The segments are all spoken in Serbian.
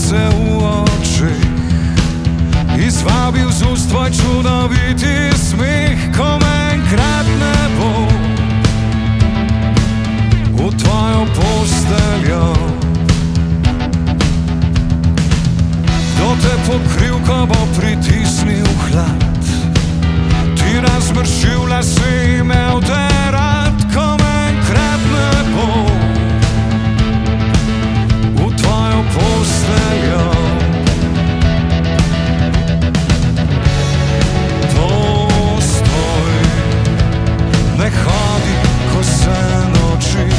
se u oči i zvabil z úst tvoj čudovitý smích, ko men kradne Bog u tvojou posteljo. Kdo te pokryl, ko bo pritisnil hlad, ti razmršil lasy, imel te rad, ko men kradne Bog u tvojo posteljo. Postoj, ne hodi, ko se noči.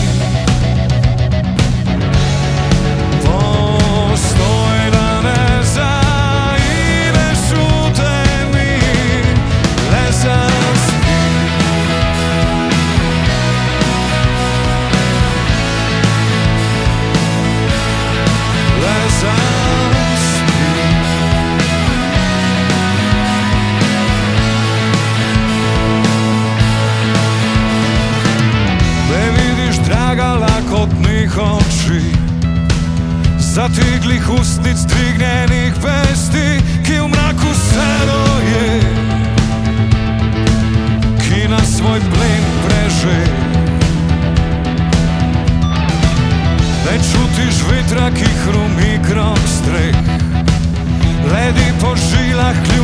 Postoj, da ne zaideš v temi, le zaspi. Le zaspi. Ne vidiš, draga, lakotnih oči, zatiglih ustnic, dvignjenih pesti, ki v mraku se roje, ki na svoj plen preže. Ne čutiš vetra, ki hrumi krog streh, ledi po žilah.